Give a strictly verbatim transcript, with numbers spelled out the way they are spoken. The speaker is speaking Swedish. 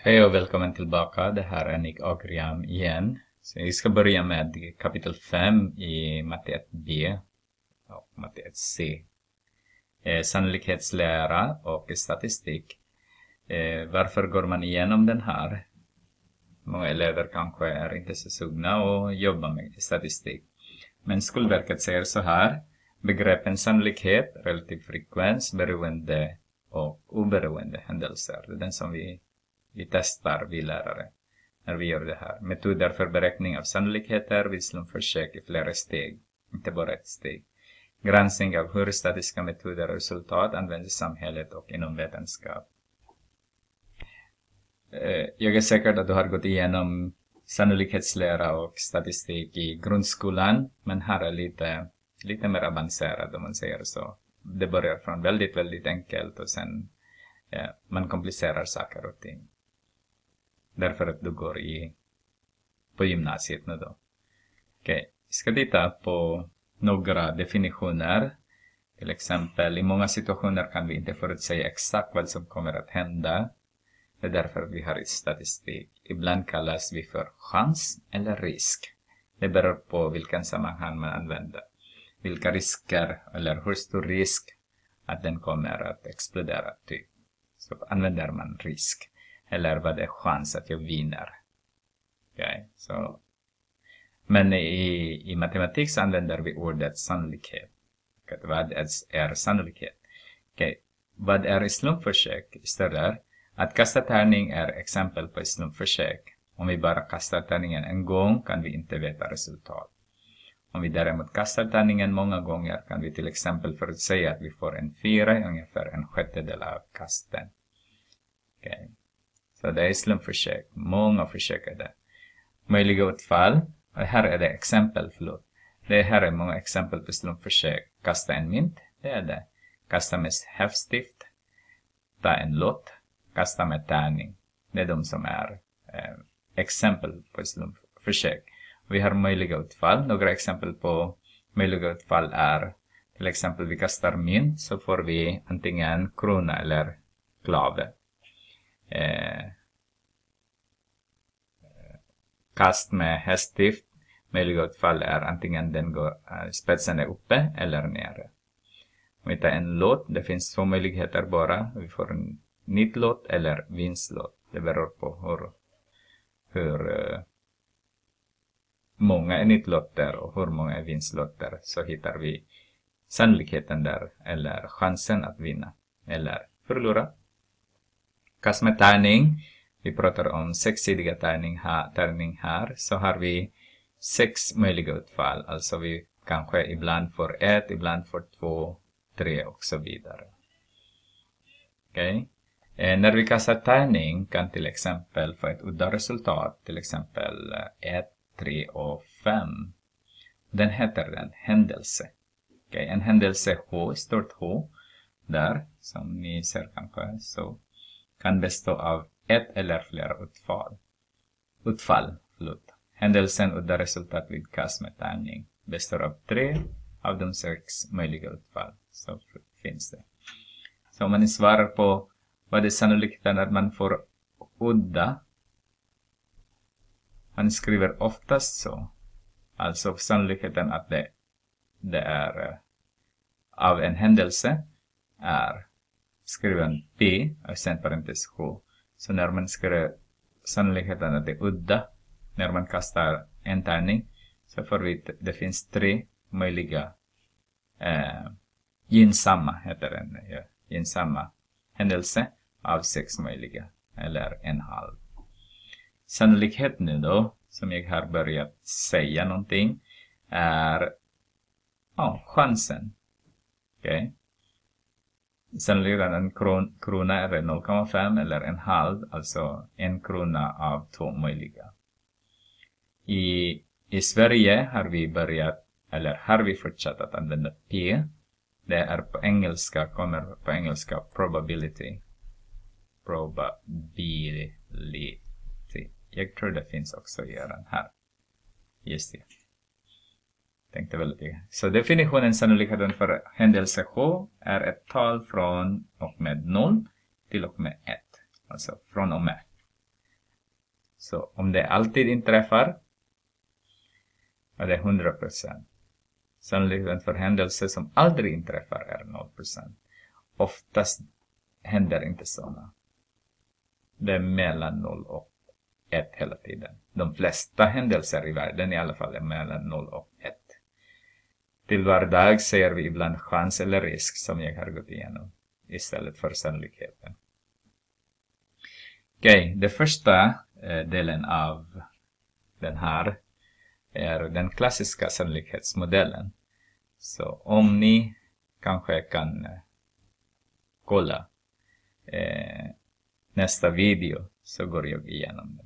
Hej och välkommen tillbaka. Det här är Nick Agriam igen. Så vi ska börja med kapitel fem i matte ett B och matte ett C. Eh, sannolikhetslära och statistik. Eh, varför går man igenom den här? Många elever kanske är inte så sugna och jobbar med statistik. Men Skolverket säger så här. Begreppen sannolikhet, relativ frekvens, beroende och oberoende händelser. Det är den som vi Vi testar, vi lärare, när vi gör det här. Metoder för beräkning av sannolikheter vid slumpförsök i flera steg, inte bara ett steg. Granskning av hur statistiska metoder och resultat används i samhället och inom vetenskap. Jag är säker att du har gått igenom sannolikhetslära och statistik i grundskolan, men här är lite, lite mer avancerad om man säger så. Det börjar från väldigt, väldigt enkelt och sen ja, man komplicerar saker och ting. Därför att du går i, på gymnasiet nu då. Okej, vi ska titta på några definitioner. Till exempel, i många situationer kan vi inte förutsäga exakt vad som kommer att hända. Det är därför vi har statistik. Ibland kallas vi för chans eller risk. Det beror på vilken sammanhang man använder. Vilka risker eller hur stor risk att den kommer att explodera typ. Så använder man risk. Eller vad det är chans att jag vinner. Okay, så. Men i, i matematik så använder vi ordet sannolikhet. Okay, vad är sannolikhet? Okay, vad är slumpförsök? Istället att kasta tärning är exempel på slumpförsök. Om vi bara kastar tärningen en gång kan vi inte veta resultat. Om vi däremot kastar tärningen många gånger kan vi till exempel förutsäga att vi får en fyra i ungefär en sjättedel av kasten. Okay. Så det är slumpförsök. Många försök är det. Möjliga utfall. Och här är det exempel. Förlåt. Det här är många exempel på slumpförsök. Kasta en mynt. Det är det. Kasta med häftstift. Ta en lott. Kasta med tärning. Det är de som är eh, exempel på slumpförsök. Vi har möjliga utfall. Några exempel på möjliga utfall är till exempel vi kastar mynt så får vi antingen krona eller klave. Eh, kast med häststift. Möjliga utfall är antingen den går, äh, spetsen är uppe eller nere. Om vi tar en lott, det finns två möjligheter bara. Vi får en nitlott eller vinstlott. Det beror på hur, hur uh, många är nitlotter och hur många är vinstlotter. Så hittar vi sannolikheten där eller chansen att vinna eller förlora. Kast med tärning. Vi pratar om sexsidiga tärning här, tärning här. Så har vi sex möjliga utfall. Alltså vi kanske ibland får ett, ibland får två, tre och så vidare. Okej. Okay. Eh, när vi kastar tärning kan till exempel få ett udda resultat. Till exempel ett, tre och fem. Den heter den händelse. Okay. En händelse H, stort H. Där, som ni ser kanske så. Kan bestå av ett eller flera utfall. Utfall, förlåt. Händelsen udda resultat vid kast med tärning består av tre av de sex möjliga utfall. Så finns det. Så om man svarar på vad det är sannolikt att man får udda. Man skriver oftast så. Alltså sannolikheten att det, det är av en händelse är skriven P och sen parentes H. Så när man skriver sannolikheten att det är udda, när man kastar en tärning, så får vi det finns tre möjliga eh, gynnsamma, heter den, ja, gynnsamma händelse av sex möjliga, eller en halv. Sannolikhet nu då, som jag har börjat säga någonting, är ja, chansen. Okej. Okay. Sannolikheten en kron, krona är noll komma fem eller en halv, alltså en krona av två möjliga. I, I Sverige har vi börjat, eller har vi fortsatt att använda P. Det är på engelska, kommer på engelska probability. Probability. Jag tror det finns också i den här. Just det. Tänkte väl det. Så definitionen sannolikheten för händelse H är ett tal från och med noll till och med ett. Alltså från och med. Så om det alltid inträffar, är det hundra procent. Sannolikheten för händelser som aldrig inträffar är noll procent. Oftast händer inte sådana. Det är mellan noll och ett hela tiden. De flesta händelser i världen i alla fall är mellan noll och ett. Till vardag ser vi ibland chans eller risk som jag har gått igenom istället för sannolikheten. Okej, okay, det första eh, delen av den här är den klassiska sannolikhetsmodellen. Så om ni kanske kan eh, kolla eh, nästa video så går jag igenom